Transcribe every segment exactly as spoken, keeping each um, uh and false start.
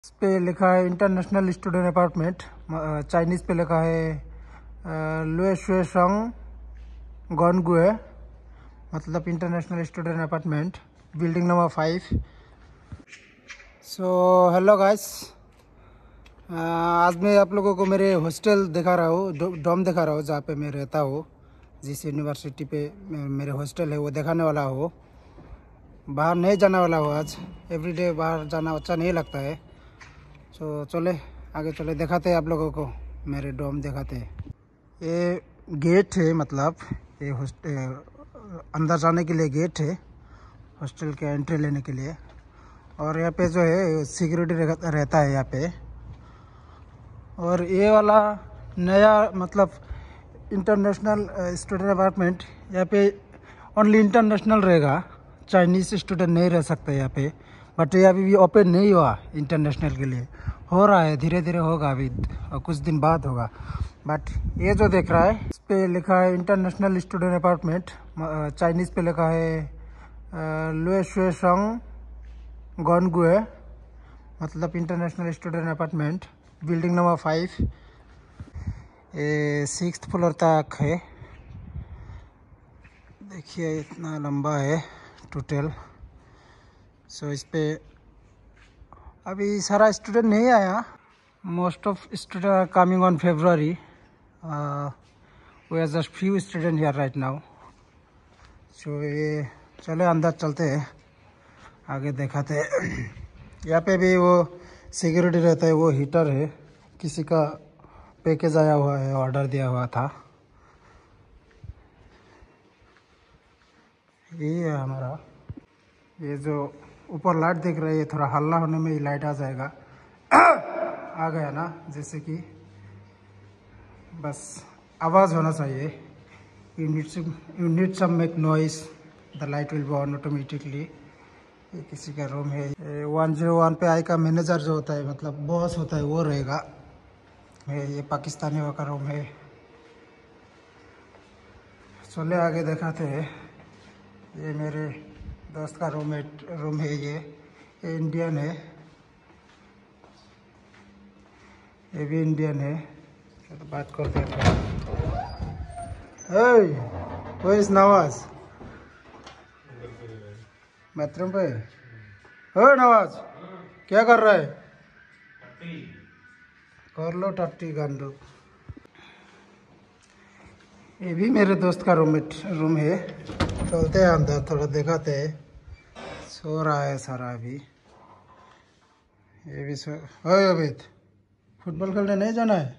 इस पे लिखा है इंटरनेशनल स्टूडेंट अपार्टमेंट। चाइनीज़ पे लिखा है लुए शुए शंग गॉनगुए, मतलब international student apartment, building number five. So hello guys, आज मैं आप लोगों को मेरे हॉस्टल दिखा रहा हूँ, डॉम दिखा रहा हूँ जहाँ पे मैं रहता हूँ। जिस यूनिवर्सिटी पे मेरे हॉस्टल है वो दिखाने वाला हो। बाहर नहीं जाने वाला हो आज। एवरीडे बाहर जाना अच्छा नहीं लगता है। तो चले आगे चले, दिखाते हैं आप लोगों को मेरे डॉम दिखाते हैं। ये गेट है, मतलब ये हॉस्टल अंदर जाने के लिए गेट है हॉस्टल के एंट्री लेने के लिए। और यहाँ पे जो है सिक्योरिटी रहता है यहाँ पे। और ये वाला नया मतलब इंटरनेशनल स्टूडेंट अपार्टमेंट, यहाँ पे ओनली इंटरनेशनल रहेगा, चाइनीज़ स्टूडेंट नहीं रह सकते यहाँ पे। बट ये अभी भी ओपन नहीं हुआ इंटरनेशनल के लिए, हो रहा है, धीरे धीरे होगा, अभी कुछ दिन बाद होगा। बट ये जो देख रहा है इस पे लिखा है इंटरनेशनल स्टूडेंट अपार्टमेंट। चाइनीज़ पे लिखा है लुए शुए शंग गॉनगुए, मतलब international student apartment, building number five. ये सिक्स्थ फ्लोर तक है। देखिए इतना लंबा है टोटल। सो इस पे अभी सारा स्टूडेंट नहीं आया। Most of student are coming on February. We are just few student here right now. So ये चले अंदर चलते हैं, आगे दिखाते हैं। यहाँ पे भी वो सिक्योरिटी रहता है, वो हीटर है, किसी का पैकेज आया हुआ है, ऑर्डर दिया हुआ था। यही है हमारा। ये जो ऊपर लाइट देख रहे हैं, थोड़ा हल्ला होने में ही लाइट आ जाएगा। आ गया ना, जैसे कि बस आवाज़ होना चाहिए। You need you need some make noise, the light will be on automatically. ये किसी का रूम है। वन जीरो वन पे आई का मैनेजर जो होता है, मतलब बॉस होता है, वो रहेगा। ये पाकिस्तानियों का रूम है। चले आगे दिखाते हैं। ये मेरे दोस्त का रूम है रूम है ये ये इंडियन है, ये भी इंडियन है। चलो बात करते हैं। हे, वो इस नवाज बाथरूम पे। हो नवाज, क्या कर रहा है? कर लो टट्टी गांडू। ये भी मेरे दोस्त का रूम रूम है। चलते हैं अंदर, थोड़ा दिखाते हैं। सो रहा है सारा अभी। ये भी सो ओए अमित, फुटबॉल खेलने नहीं जाना है?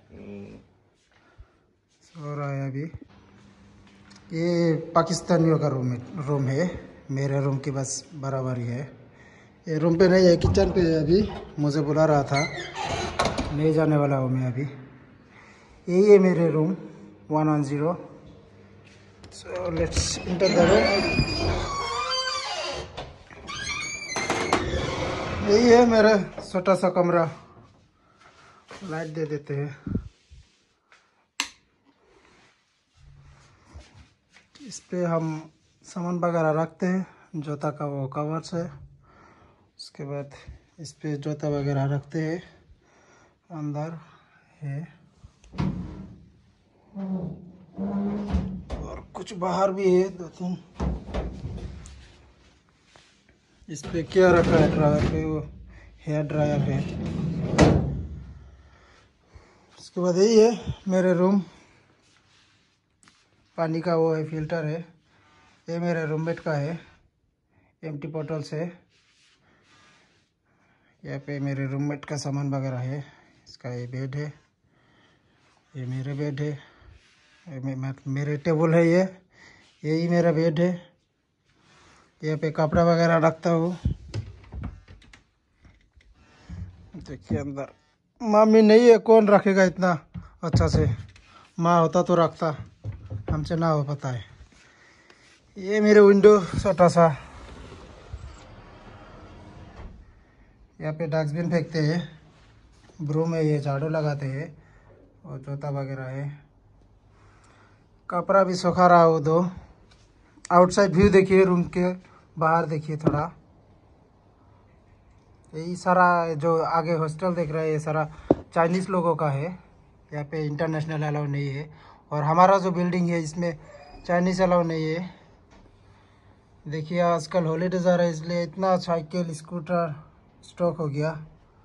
सो रहा है अभी। ये पाकिस्तानियों का रूम रूम है, मेरे रूम की बस बराबर ही है। ये रूम पे नहीं है, किचन पे है। अभी मुझे बुला रहा था, नहीं जाने वाला हूँ मैं अभी। यही है मेरे room one one zero. So let's enter the room. यही है मेरा छोटा सा कमरा। लाइट दे देते हैं। इस पे हम सामान वगैरह रखते हैं, जूता का वो कवर है। उसके बाद इस पे जूता वगैरह रखते हैं। अंदर है और कुछ बाहर भी है, दो तीन। इस पे क्या रखा है? ड्रायर पे वो हेयर ड्रायर है। उसके बाद यही है मेरे रूम। पानी का वो है, फिल्टर है। ये मेरे रूममेट का है, एम्प्टी बॉटल से। यहाँ पे मेरे रूममेट का सामान वगैरह है। इसका ये बेड है, ये मेरे बेड है, ये मे, मेरे टेबल है। ये यही मेरा बेड है। यहाँ पे कपड़ा वगैरह रखता हूँ। देखिए अंदर मम्मी नहीं है, कौन रखेगा इतना अच्छा से? माँ होता तो रखता, हमसे ना हो पता है। ये मेरे विंडो छोटा सा। यहाँ पे डस्टबिन फेंकते हैं, ब्रूम है, ये झाड़ू लगाते हैं, और जूता वगैरह है। कपड़ा भी सुखा रहा हो दो। आउटसाइड व्यू देखिए, रूम के बाहर देखिए थोड़ा। ये सारा जो आगे हॉस्टल देख रहा है ये सारा चाइनीज़ लोगों का है। यहाँ पे इंटरनेशनल अलाउ नहीं है। और हमारा जो बिल्डिंग है इसमें चाइनीज़ अलाउ नहीं है। देखिए आजकल हॉलीडेज आ रहा है इसलिए इतना साइकिल स्कूटर स्टॉक हो गया।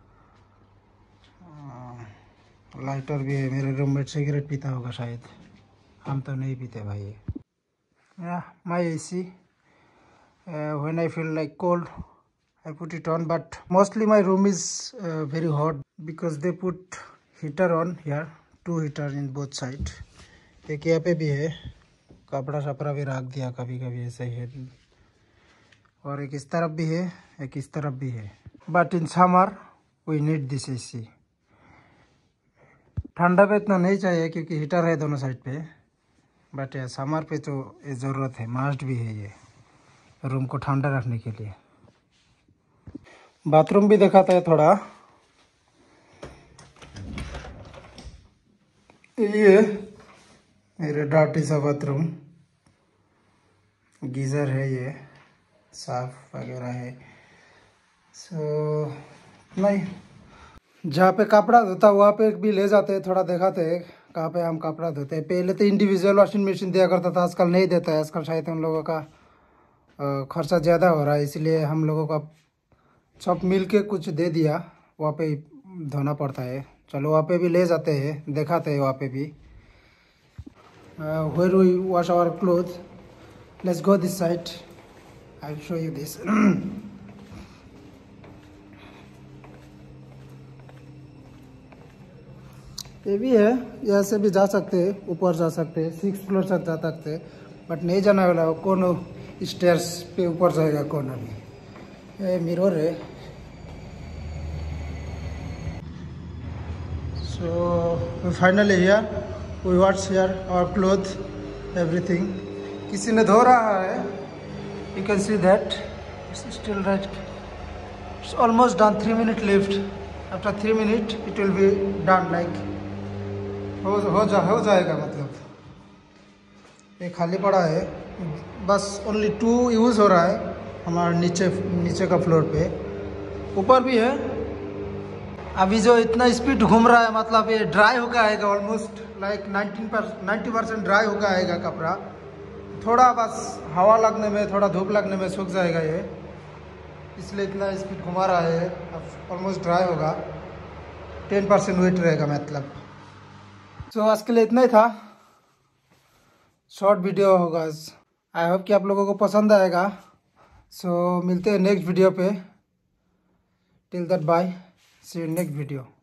लाइटर भी है। मेरे रूममेट सिगरेट पीता होगा शायद, हम तो नहीं पीते भाई। या my A C when I feel like cold I put it on, but mostly my room is uh, very hot because they put heater on here, two heater in both side. एक यहाँ पे भी है, कपड़ा शपड़ा भी रख दिया कभी कभी ऐसे ही है। और एक इस तरफ भी है, एक इस तरफ भी है। But in summer we need this A C. ठंडा पे इतना नहीं चाहिए क्योंकि हीटर है दोनों साइड पे, बट समर पे तो ये ज़रूरत है, मस्ट भी है ये रूम को ठंडा रखने के लिए। बाथरूम भी दिखाता है थोड़ा। ये मेरे डाटी सा बाथरूम, गीज़र है, ये साफ वगैरह है। सो नहीं, जहाँ पे कपड़ा धोता वहाँ पे भी ले जाते हैं, थोड़ा दिखाते हैं कहाँ पे हम कपड़ा धोते हैं। पहले तो इंडिविजुअल वॉशिंग मशीन दिया करता था, आजकल नहीं देता है। आजकल शायद उन लोगों का खर्चा ज़्यादा हो रहा है, इसलिए हम लोगों का सब मिल के कुछ दे दिया, वहाँ पे धोना पड़ता है। चलो वहाँ पे भी ले जाते हैं, दिखाते हैं वहाँ पे भी। Where we wash our cloth, let's go this side, I will show you this. ये भी है, यहाँ से भी जा सकते हैं, ऊपर जा सकते हैं, सिक्स फ्लोर तक जा सकते हैं, बट नहीं जाना वाला हो। कौन स्टेयर्स पे ऊपर जाएगा कौन? अभी ये मिरर है। So finally here we wash here our cloth everything. किसी ने धो रहा है, you can see that still right, it's almost done. Three minute lift, after three minute it will be done. Like हो हो जा हो जाएगा, मतलब ये खाली पड़ा है, बस ओनली टू यूज़ हो रहा है हमारे नीचे नीचे का फ्लोर पे। ऊपर भी है। अभी जो इतना स्पीड घूम रहा है, मतलब ये ड्राई होकर आएगा, ऑलमोस्ट लाइक नाइनटीन पर नाइन्टी परसेंट ड्राई होकर आएगा कपड़ा। थोड़ा बस हवा लगने में, थोड़ा धूप लगने में सूख जाएगा ये, इसलिए इतना स्पीड घुमा रहा है। अब ऑलमोस्ट ड्राई होगा, टेन परसेंट वेट रहेगा मतलब। सो so, आज के लिए इतना ही था, शॉर्ट वीडियो होगा। आई होप कि आप लोगों को पसंद आएगा। सो so, मिलते हैं नेक्स्ट वीडियो पे। Till that bye, see you next video.